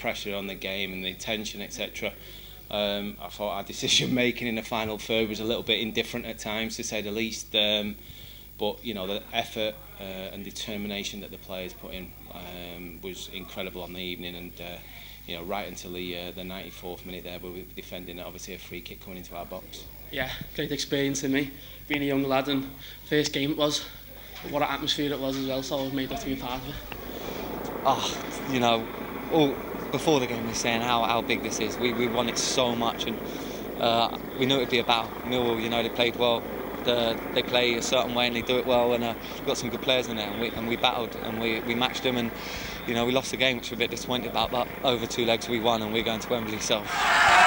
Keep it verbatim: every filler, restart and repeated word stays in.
pressure on the game and the tension, et cetera. Um, I thought our decision making in the final third was a little bit indifferent at times, to say the least. Um, but you know, the effort uh, and determination that the players put in um, was incredible on the evening, and uh, you know, right until the uh, the ninety-fourth minute there, we were defending obviously a free kick coming into our box. Yeah, great experience for me, being a young lad, and first game it was. But what an atmosphere it was as well, so I was made up to be part of it. Oh, you know, all before the game we were saying how, how big this is. We, we won it so much, and uh, we knew it would be about Millwall. You know, they played well. The, they play a certain way and they do it well, and uh, we've got some good players in there, and we, and we battled and we, we matched them, and you know, we lost the game, which we're a bit disappointed about, but over two legs we won and we're going to Wembley, so